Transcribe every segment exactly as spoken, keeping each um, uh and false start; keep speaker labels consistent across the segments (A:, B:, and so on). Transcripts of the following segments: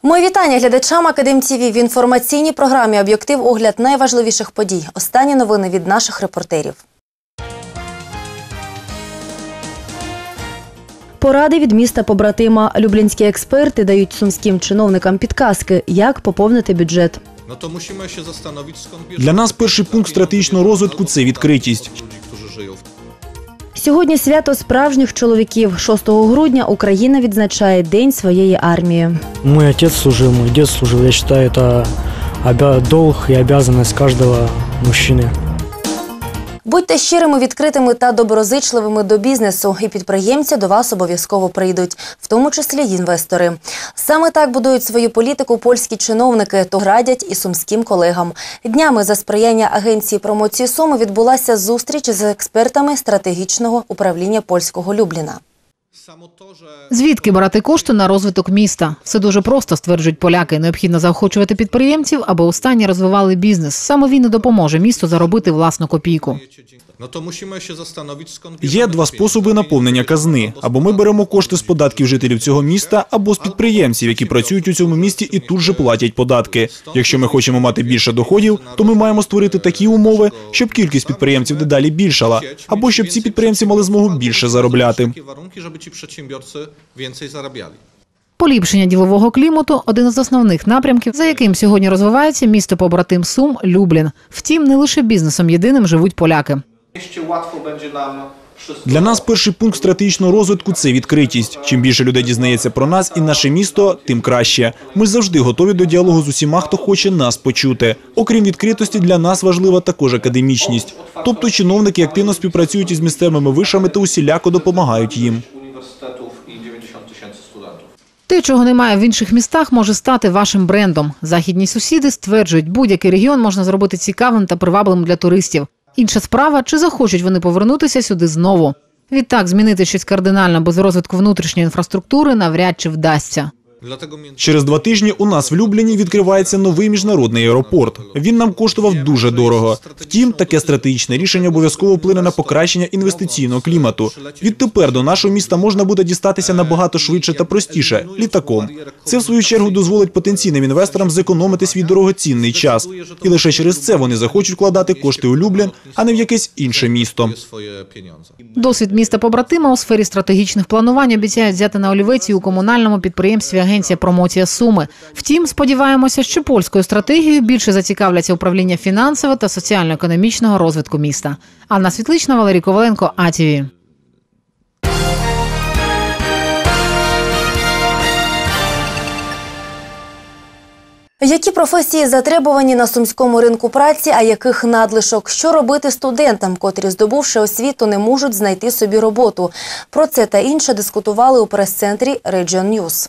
A: Мої вітання глядачам Академ ТВ в інформаційній програмі «Об'єктив. Огляд найважливіших подій». Останні новини від наших репортерів. Поради від міста-побратима. Люблінські експерти дають сумським чиновникам підказки, як поповнити бюджет.
B: Для нас перший пункт стратегічного розвитку – це відкритість.
A: Сьогодні свято справжніх чоловіків. шостого грудня Україна відзначає День своєї армії.
C: Мой отец служил, мой дед служил. Я считаю, это долг и обязанность каждого мужчины.
A: Будьте щирими, відкритими та доброзичливими до бізнесу, і підприємці до вас обов'язково прийдуть, в тому числі й інвестори. Саме так будують свою політику польські чиновники, то радять і сумським колегам. Днями за сприяння агенції промоції Суми відбулася зустріч з експертами стратегічного управління польського Любліна.
D: Звідки брати кошти на розвиток міста? Все дуже просто, стверджують поляки. Необхідно заохочувати підприємців, аби останні розвивали бізнес. Саме він і допоможе місту заробити власну копійку.
B: Є два способи наповнення казни. Або ми беремо кошти з податків жителів цього міста, або з підприємців, які працюють у цьому місті і тут же платять податки. Якщо ми хочемо мати більше доходів, то ми маємо створити такі умови, щоб кількість підприємців дедалі більшала, або щоб ці підприємці мали змогу більше заробляти.
D: Поліпшення ділового клімату – один із основних напрямків, за яким сьогодні розвивається місто-побратим Сум – Люблін. Втім, не лише бізнесом єдиним живуть поляки.
B: Для нас перший пункт стратегічного розвитку – це відкритість. Чим більше людей дізнається про нас і наше місто, тим краще. Ми завжди готові до діалогу з усіма, хто хоче нас почути. Окрім відкритості, для нас важлива також академічність. Тобто чиновники активно співпрацюють із місцевими вишами та усіляко допомагають їм.
D: Те, чого немає в інших містах, може стати вашим брендом. Західні сусіди стверджують, будь-який регіон можна зробити цікавим та привабливим для туристів. Інша справа, чи захочуть вони повернутися сюди знову. Відтак, змінити щось кардинально без розвитку внутрішньої інфраструктури навряд чи вдасться.
B: Через два тижні у нас в Любліні відкривається новий міжнародний аеропорт. Він нам коштував дуже дорого. Втім, таке стратегічне рішення обов'язково вплине на покращення інвестиційного клімату. Відтепер до нашого міста можна буде дістатися набагато швидше та простіше – літаком. Це, в свою чергу, дозволить потенційним інвесторам зекономити свій дорогоцінний час. І лише через це вони захочуть вкладати кошти у Люблін, а не в якесь інше місто.
D: Досвід міста-побратима у сфері стратегічних планувань обіцяють взяти на олівець і у комунальному підприємстві агенція промоція Суми. Втім, сподіваємося, що польською стратегією більше зацікавляться управління фінансового та соціально-економічного розвитку міста. Анна Світлична, Валерій Коваленко, А Т В.
A: Які професії затребувані на сумському ринку праці, а яких надлишок? Що робити студентам, котрі, здобувши освіту, не можуть знайти собі роботу? Про це та інше дискутували у прес-центрі Region News.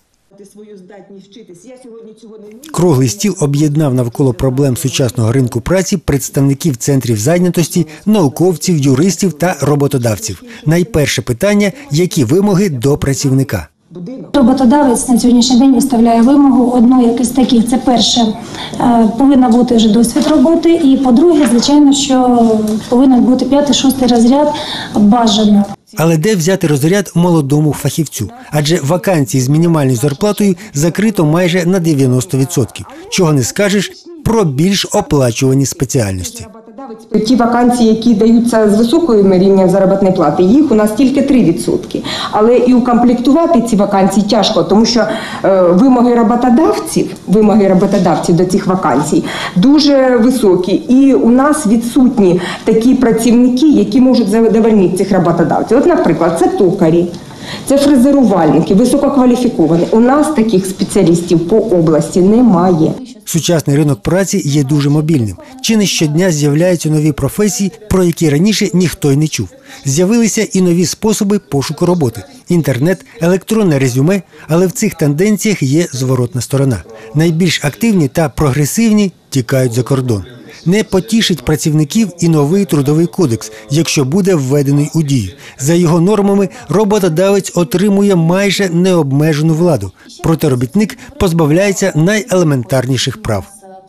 E: Круглий стіл об'єднав навколо проблем сучасного ринку праці представників центрів зайнятості, науковців, юристів та роботодавців. Найперше питання – які вимоги до працівника?
F: Роботодавець на сьогоднішній день виставляє вимогу одну якось таких. Це перше, повинна бути вже досвід роботи, і по-друге, звичайно, що повинен бути п'ятий-шостий розряд бажано.
E: Але де взяти розряд молодому фахівцю? Адже вакансії з мінімальною зарплатою закрито майже на дев'яносто відсотків. Чого не скажеш про більш оплачувані спеціальності.
G: Ті вакансії, які даються з високою рівнем заробітної плати, їх у нас тільки три відсотки. Але і укомплектувати ці вакансії тяжко, тому що е, вимоги роботодавців, вимоги роботодавців до цих вакансій дуже високі. І у нас відсутні такі працівники, які можуть задовольнити цих роботодавців. От, наприклад, це токарі. Це фрезерувальники, висококваліфіковані. У нас таких спеціалістів по області немає.
E: Сучасний ринок праці є дуже мобільним. Чи не щодня з'являються нові професії, про які раніше ніхто й не чув. З'явилися і нові способи пошуку роботи. Інтернет, електронне резюме, але в цих тенденціях є зворотна сторона. Найбільш активні та прогресивні тікають за кордон. Не потішить працівників і новий трудовий кодекс, якщо буде введений у дію. За його нормами роботодавець отримує майже необмежену владу, проте робітник позбавляється найелементарніших прав.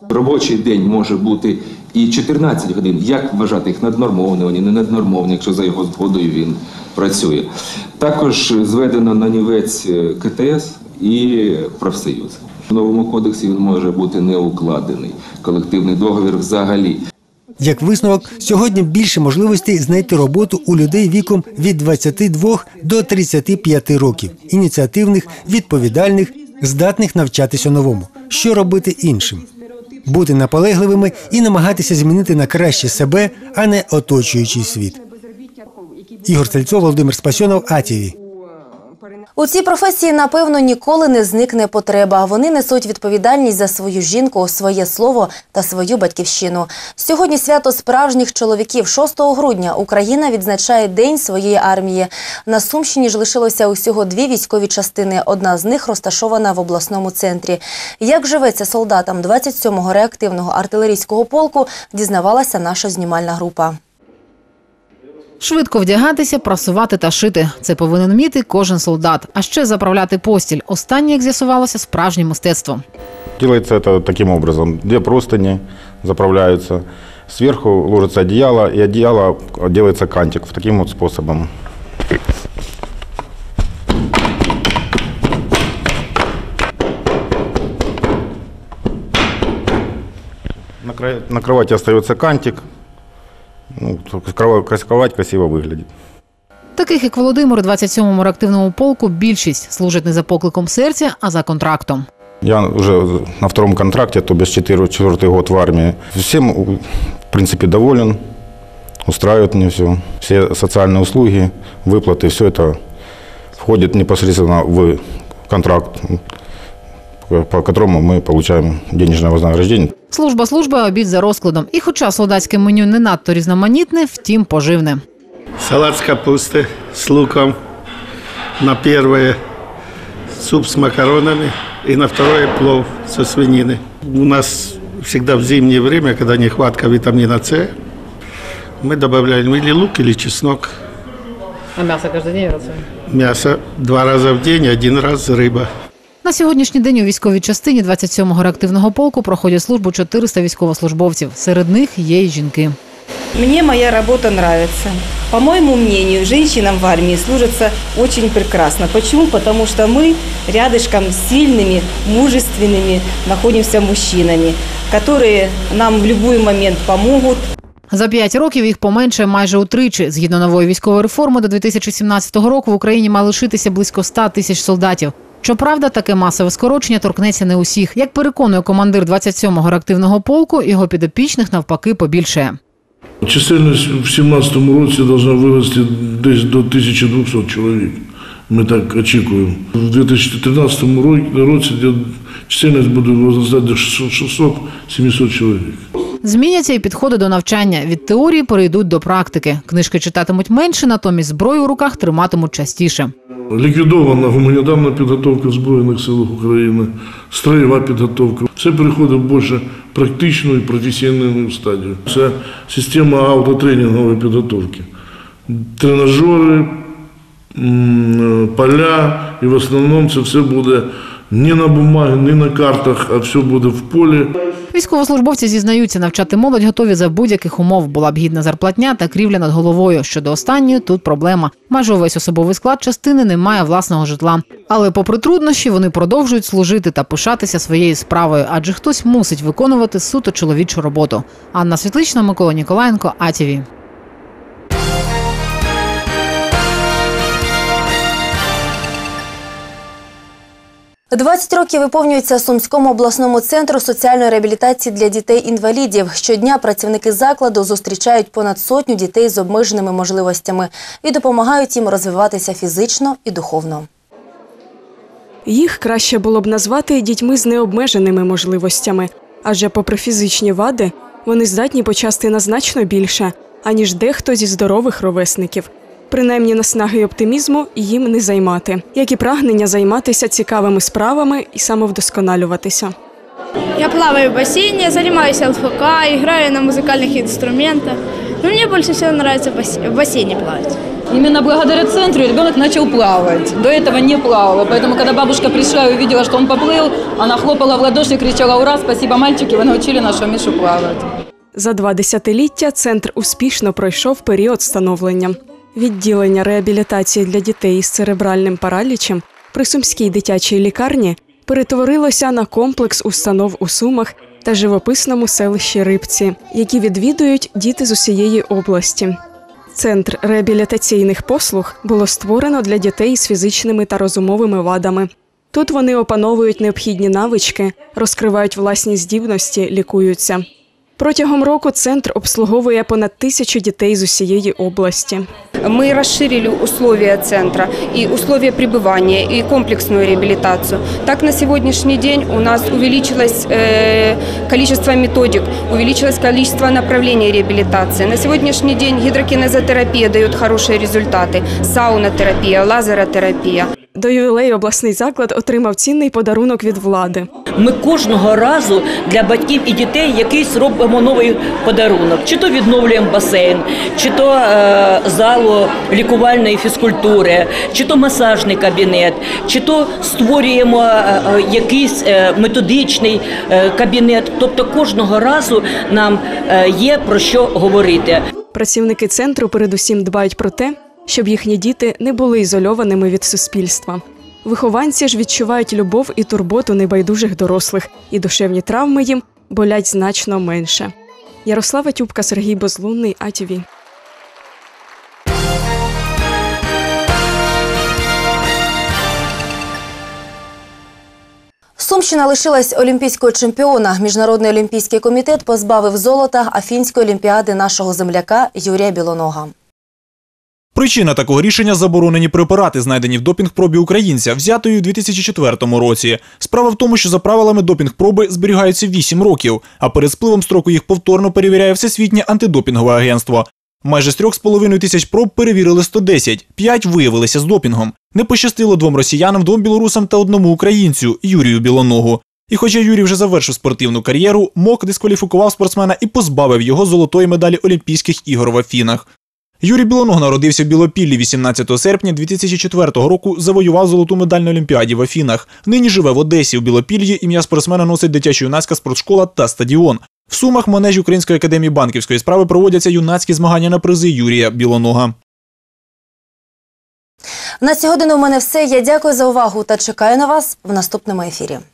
H: Робочий день може бути і чотирнадцять годин. Як вважати їх наднормовані, вони не наднормовані, якщо за його згодою він працює. Також зведено на нівець ка те ес і профсоюз. В новому кодексі він може бути не укладений, колективний договір взагалі.
E: Як висновок, сьогодні більше можливостей знайти роботу у людей віком від двадцяти двох до тридцяти п'яти років. Ініціативних, відповідальних, здатних навчатися новому. Що робити іншим? Бути наполегливими і намагатися змінити на краще себе, а не оточуючий світ. Ігор Стрельцов, Володимир Спасьонов, А Ті Ві.
A: У цій професії, напевно, ніколи не зникне потреба. Вони несуть відповідальність за свою жінку, своє слово та свою батьківщину. Сьогодні свято справжніх чоловіків. шостого грудня Україна відзначає День своєї армії. На Сумщині ж лишилося усього дві військові частини. Одна з них розташована в обласному центрі. Як живеться солдатам двадцять сьомого реактивного артилерійського полку, дізнавалася наша знімальна група.
D: Швидко вдягатися, прасувати та шити – це повинен вміти кожен солдат. А ще заправляти постіль. Останнє, як з'ясувалося, справжнє мистецтво.
I: Делается это таким образом. Две простыни заправляются, сверху ложится одеяло, и одеяло делается кантик таким вот способом. На, кра... на кровати остается кантик. Ну, кровать красиво выглядит.
D: Таких, як Володимир, у двадцять сьомому реактивному полку більшість служать не за покликом серця, а за контрактом.
I: Я уже на втором контракте, то без четвертый год в армии. Всем, в принципе, доволен, устраивает мне все. Все социальные услуги, выплаты, все это входит непосредственно в контракт, по которому мы получаем денежное вознаграждение.
D: Служба служба, обід за розкладом. І хоча солдатське меню не надто різноманітне, втім поживне.
J: Салат з капусти з луком, на перше суп з макаронами и на второе плов со свинины. У нас всегда в зимнее время, когда нехватка витамина С, мы добавляем или лук, или чеснок.
D: А мясо каждый день в рацион?
J: Мясо два раза в день, один раз рыба.
D: На сьогоднішній день у військовій частині двадцять сьомого реактивного полку проходять службу чотириста військовослужбовців. Серед них є й жінки.
K: Мне моя работа нравится. По моему мнению, женщинам в армии служится очень прекрасно. Почему? Потому что мы рядышком с сильными, мужественными находимся мужчинами, которые нам в любой момент помогут.
D: За п'ять років їх поменше майже утричі. Згідно нової військової реформи, до дві тисячі сімнадцятого року в Україні має лишитися близько ста тисяч солдатів. Щоправда, таке масове скорочення торкнеться не усіх. Як переконує командир двадцять сьомого реактивного полку, його підопічних навпаки побільшає.
L: Чисельність в сімнадцятому році повинна вирости десь до тисячі двохсот чоловік. Ми так очікуємо. В дві тисячі тринадцятому році чисельність буде зростати до шістсот-сімсот чоловік.
D: Зміняться і підходи до навчання. Від теорії перейдуть до практики. Книжки читатимуть менше, натомість зброю у руках триматимуть частіше.
L: Ліквідована гуманітарна підготовка в Збройних силах України, строєва підготовка. Все переходить більше практичну і професійну стадію. Це система автотренінгової підготовки. Тренажери, поля, і в основному це все буде не на бумагі, не на картах, а все буде в полі.
D: Військовослужбовці зізнаються, навчати молодь готові за будь-яких умов. Була б гідна зарплатня та крівля над головою. Щодо останньої, тут проблема. Майже увесь особовий склад частини не має власного житла. Але попри труднощі, вони продовжують служити та пишатися своєю справою, адже хтось мусить виконувати суто чоловічу роботу. Анна Світлична, Микола Ніколаєнко, А Ті Ві.
A: двадцять років виповнюється Сумському обласному центру соціальної реабілітації для дітей-інвалідів. Щодня працівники закладу зустрічають понад сотню дітей з обмеженими можливостями і допомагають їм розвиватися фізично і духовно.
M: Їх краще було б назвати дітьми з необмеженими можливостями, адже попри фізичні вади, вони здатні почасти на значно більше, аніж дехто зі здорових ровесників. Принаймні наснаги й оптимізму їм не займати, як і прагнення займатися цікавими справами і самовдосконалюватися.
N: Я плаваю в бассейне, занимаюсь ел еф ка, играю на музыкальных инструментах. Но мне больше всего нравится в бассейне плавать.
O: Именно благодаря центру ребенок начал плавать. До этого не плавал. Поэтому, когда бабушка пришла и увидела, что он поплыл, она хлопала в ладоши и кричала: «Ура, спасибо, мальчики, ви научили нашого Мішу плавати».
M: За два десятиліття центр успішно пройшов період становлення. Відділення реабілітації для дітей із церебральним паралічем при Сумській дитячій лікарні перетворилося на комплекс установ у Сумах та живописному селищі Рибці, які відвідують діти з усієї області. Центр реабілітаційних послуг було створено для дітей з фізичними та розумовими вадами. Тут вони опановують необхідні навички, розкривають власні здібності, лікуються. Протягом року центр обслуговує понад тисячу дітей з усієї області.
G: Мы расширили условия центра, и условия пребывания, и комплексную реабилитацию. Так, на сегодняшний день у нас увеличилось э, количество методик, увеличилось количество направлений реабилитации. На сегодняшний день гидрокинезотерапия дает хорошие результаты, саунотерапия, лазеротерапия.
M: До ювілею обласний заклад отримав цінний подарунок від влади.
P: Ми кожного разу для батьків і дітей якийсь робимо новий подарунок. Чи то відновлюємо басейн, чи то е, залу лікувальної фізкультури, чи то масажний кабінет, чи то створюємо е, якийсь е, методичний е, кабінет. Тобто кожного разу нам е, є про що говорити.
M: Працівники центру передусім дбають про те, щоб їхні діти не були ізольованими від суспільства. Вихованці ж відчувають любов і турботу небайдужих дорослих, і душевні травми їм болять значно менше. Ярослава Тюбка, Сергій Безлунний, А Ті Ві.
A: Сумщина лишилась олімпійського чемпіона. Міжнародний олімпійський комітет позбавив золота Афінської олімпіади нашого земляка Юрія Білонога.
B: Причина такого рішення – заборонені препарати, знайдені в допінг-пробі українця, взятої у дві тисячі четвертому році. Справа в тому, що за правилами допінг-проби зберігаються вісім років, а перед спливом строку їх повторно перевіряє Всесвітнє антидопінгове агентство. Майже з трьох з половиною тисяч проб перевірили сто десять, п'ять виявилися з допінгом. Не пощастило двом росіянам, двом білорусам та одному українцю – Юрію Білоногу. І хоча Юрій вже завершив спортивну кар'єру, МОК дискваліфікував спортсмена і позбавив його золотої медалі Олімпійських ігор в Афінах. Юрій Білоног народився в Білопіллі вісімнадцятого серпня дві тисячі четвертого року, завоював золоту медаль на Олімпіаді в Афінах. Нині живе в Одесі. В Білопіллі ім'я спортсмена носить дитячо-юнацька спортшкола та стадіон. В Сумах в манежі Української академії банківської справи проводяться юнацькі змагання на призи Юрія Білонога.
A: На цю годину в мене все. Я дякую за увагу та чекаю на вас в наступному ефірі.